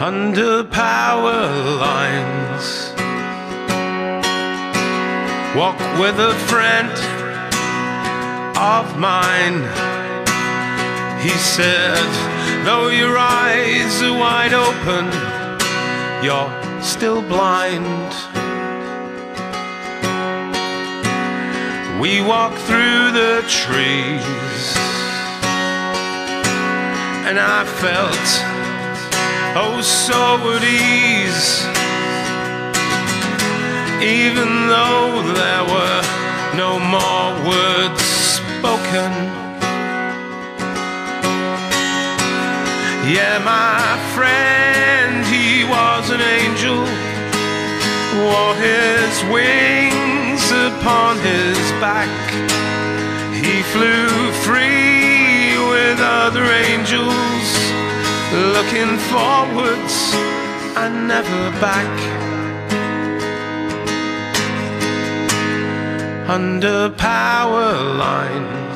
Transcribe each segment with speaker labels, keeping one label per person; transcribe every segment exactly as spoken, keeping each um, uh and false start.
Speaker 1: under power lines. Walk with a friend of mine. He said, though your eyes are wide open, you're still blind. We walked through the trees, and I felt oh so at ease, even though there were no more words spoken. Yeah, my friend, he was an angel, wore his wings upon his back. He flew free with other angels, looking forwards and never back. Under power lines,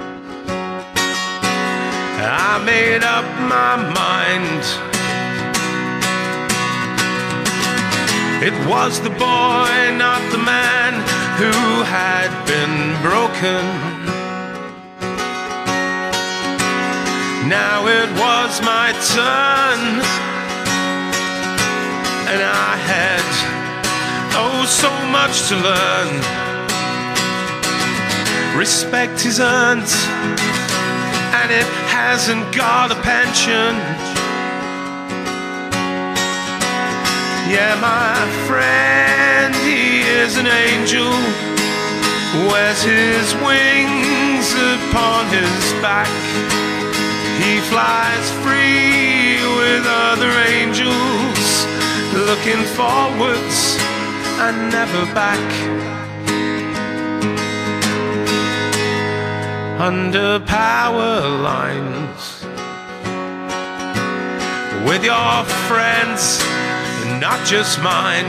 Speaker 1: I made up my mind. It was the boy, not the man, who had been broken. Now it was my turn, and I had oh so much to learn. Respect is earned, and it hasn't got a pension. Yeah, my friend, he is an angel, wears his wings upon his back. He flies free with other angels, looking forwards and never back. Under power lines, with your friends, not just mine.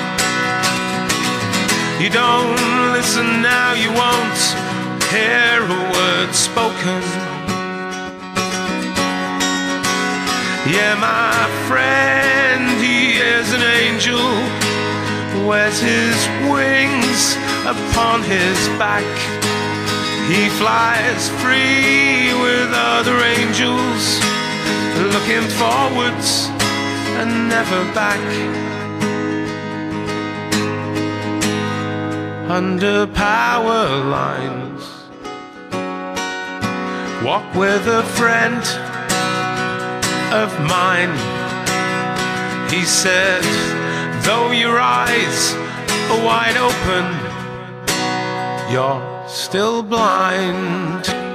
Speaker 1: You don't listen now, you won't hear a word spoken. Yeah, my friend, he is an angel, wears his wings upon his back. He flies free with other angels, looking forwards and never back. Under power lines, walk with a friend of mine. He said, though your eyes are wide open, you're still blind.